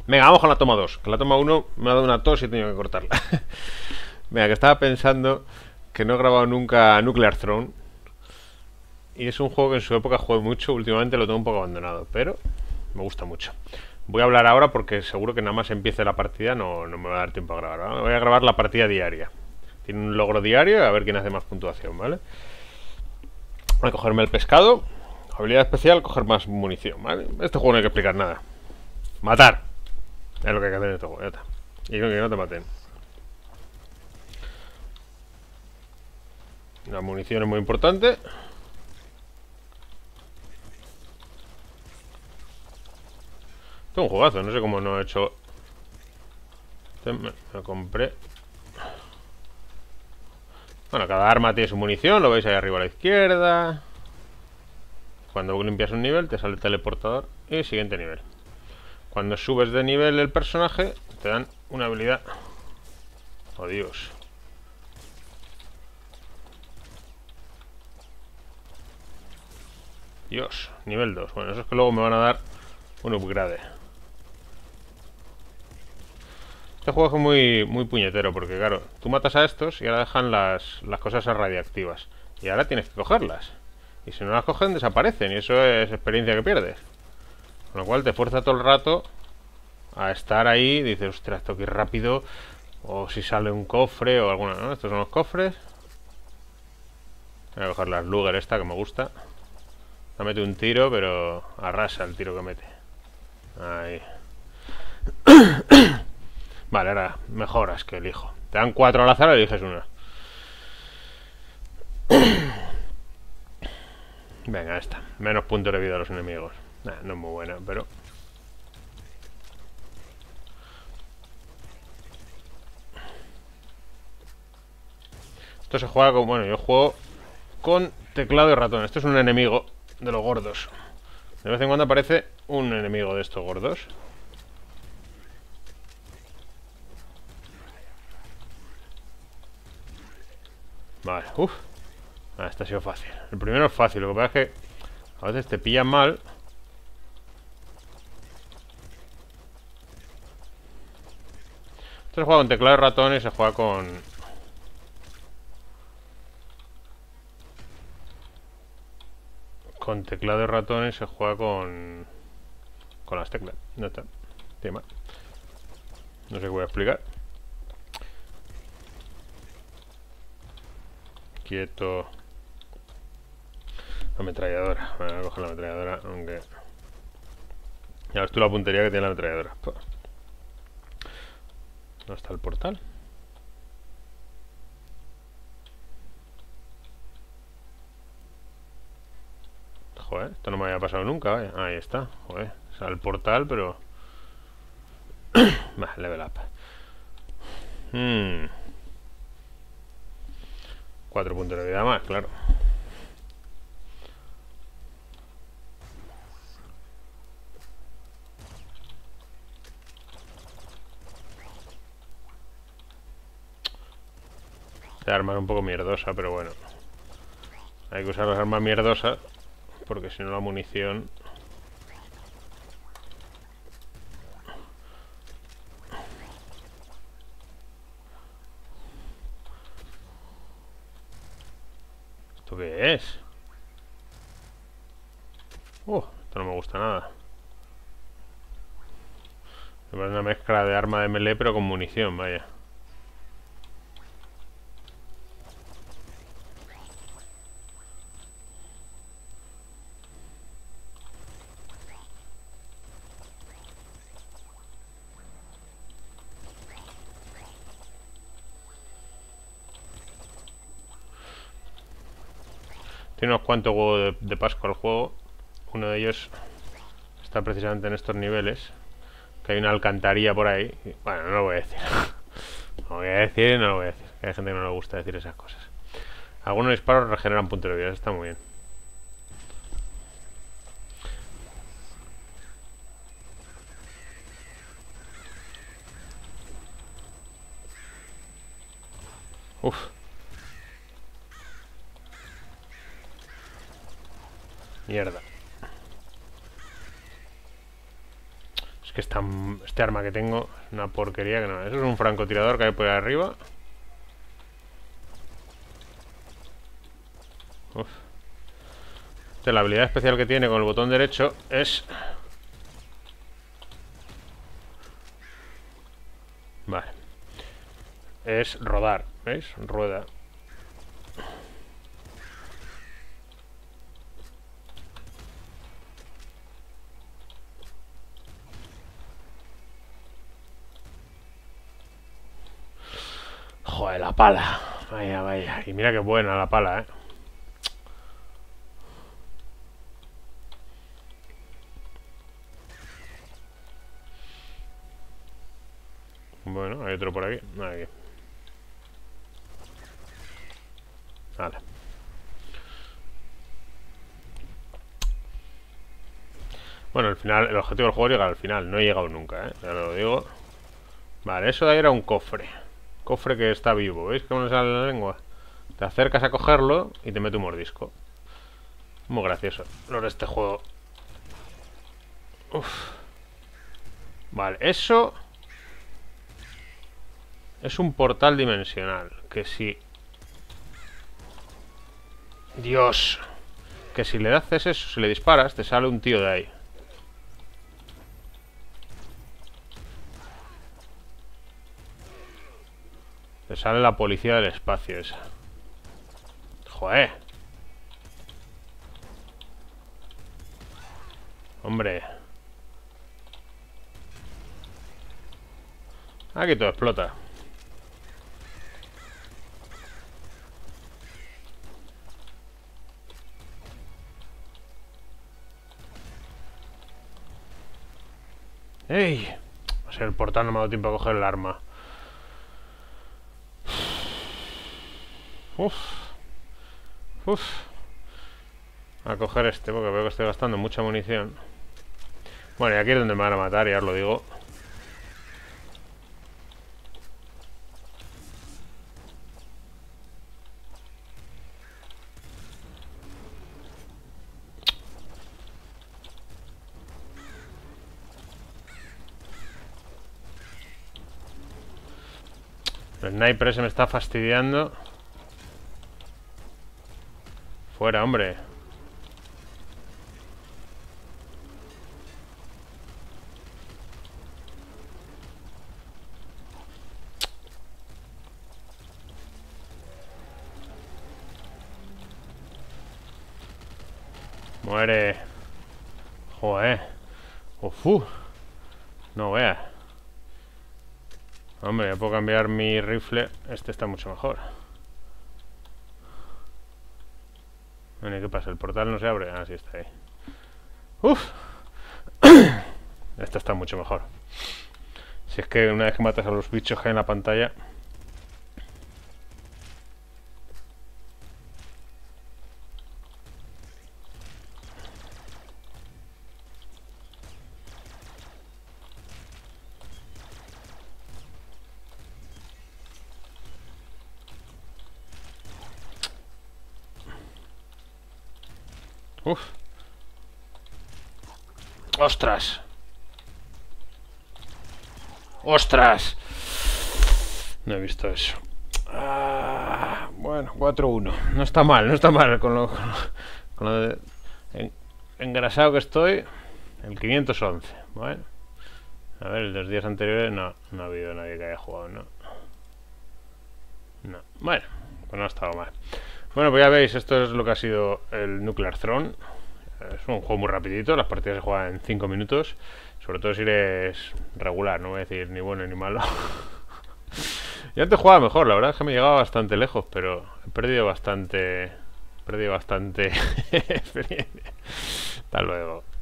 Venga, vamos con la toma 2. Que la toma 1 me ha dado una tos y he tenido que cortarla. Venga, que estaba pensando que no he grabado nunca Nuclear Throne. Y es un juego que en su época jugué mucho. Últimamente lo tengo un poco abandonado, pero me gusta mucho. Voy a hablar ahora porque seguro que nada más empiece la partida no me va a dar tiempo a grabar, ¿vale? Voy a grabar la partida diaria. Tiene un logro diario y a ver quién hace más puntuación, ¿vale? Voy a cogerme el pescado. Habilidad especial, coger más munición, ¿vale? Este juego no hay que explicar nada. Matar. Es lo que hay que hacer en este juego, ya está. Y que no te maten. La munición es muy importante. Esto es un juegazo, no sé cómo no he hecho. Me lo compré. Bueno, cada arma tiene su munición, lo veis ahí arriba a la izquierda. Cuando limpias un nivel te sale el teleportador y siguiente nivel. Cuando subes de nivel el personaje te dan una habilidad. Oh, Dios. Dios, nivel 2. Bueno, eso es que luego me van a dar un upgrade. Este juego es muy puñetero porque, claro, tú matas a estos y ahora dejan las cosas radiactivas. Y ahora tienes que cogerlas. Y si no las cogen, desaparecen. Y eso es experiencia que pierdes. Con lo cual te fuerza todo el rato a estar ahí. Dices, ostras, esto que ir rápido. O si sale un cofre o alguna, ¿no? Estos son los cofres. Voy a coger las Luger esta que me gusta. La mete un tiro, pero arrasa el tiro que mete. Ahí. Vale, ahora mejoras que elijo. Te dan 4 al azar y eliges una. Venga, esta. Menos puntos de vida a los enemigos. Nah, no es muy buena, pero... Esto se juega con... Bueno, yo juego con teclado y ratón. Esto es un enemigo de los gordos. De vez en cuando aparece un enemigo de estos gordos. Vale, uff. Ah, este ha sido fácil. El primero es fácil, lo que pasa es que a veces te pillan mal. Esto se juega con teclado y ratón y se juega con teclado y ratón y se juega con las teclas. No está. Tema. No sé qué voy a explicar. Quieto. La ametralladora. Voy a coger la ametralladora, aunque... Ya ves tú la puntería que tiene la ametralladora. ¿Dónde está el portal? Joder, esto no me había pasado nunca, vaya. Ahí está, joder. Sale el portal, pero... Vale, level up. 4 puntos de vida más, claro. Esta arma es un poco mierdosa, pero bueno. Hay que usar las armas mierdosas, porque si no la munición... ¿Esto qué es? Esto no me gusta nada. Es una mezcla de arma de melee pero con munición, vaya. Tiene unos cuantos huevos de Pascua el juego. Uno de ellos está precisamente en estos niveles. Que hay una alcantarilla por ahí. Bueno, no lo voy a decir. No lo voy a decir, no lo voy a decir. Hay gente que no le gusta decir esas cosas. Algunos disparos regeneran puntos de vida. Eso está muy bien. Uf. Mierda. que este arma que tengo es una porquería que no. Eso es un francotirador que hay por ahí arriba. Uf. La habilidad especial que tiene con el botón derecho es... Vale. Es rodar, ¿veis? Rueda. Joder, la pala. Vaya, vaya. Y mira qué buena la pala, ¿eh? Bueno, hay otro por aquí. Aquí. Vale. Bueno, al final, el objetivo del juego es llegar al final. No he llegado nunca, ya lo digo. Vale, eso de ahí era un cofre. Cofre que está vivo, ¿veis cómo le sale la lengua? Te acercas a cogerlo y te mete un mordisco. Muy gracioso lo de este juego. Uf. Vale, eso es un portal dimensional. Que si... Dios. Que si le haces eso, si le disparas, te sale un tío de ahí. Te sale la policía del espacio esa. Joder. Hombre. Aquí todo explota. ¡Ey! O sea, el portal no me ha dado tiempo a coger el arma. Uf. Uf. A coger este, porque veo que estoy gastando mucha munición. Bueno, y aquí es donde me van a matar, ya os lo digo. El sniper ese me está fastidiando. Fuera, hombre. Muere. Joder. Uf. No veas. Hombre, ya puedo cambiar mi rifle. Este está mucho mejor. Bueno, ¿y qué pasa? ¿El portal no se abre? Ah, sí, está ahí. Uf. Este está mucho mejor. Si es que una vez que matas a los bichos que hay en la pantalla... Uf. ¡Ostras! ¡Ostras! No he visto eso. Bueno, 4-1. No está mal, no está mal con lo de engrasado que estoy. El 511. Bueno. A ver, el de los días anteriores no ha habido nadie que haya jugado, ¿no? No. Bueno, pues no ha estado mal. Bueno, pues ya veis, esto es lo que ha sido el Nuclear Throne. Es un juego muy rapidito, las partidas se juegan en 5 minutos. Sobre todo si eres regular, no voy a decir ni bueno ni malo. Yo antes jugaba mejor, la verdad es que me llegaba bastante lejos, pero he perdido bastante experiencia. Hasta luego.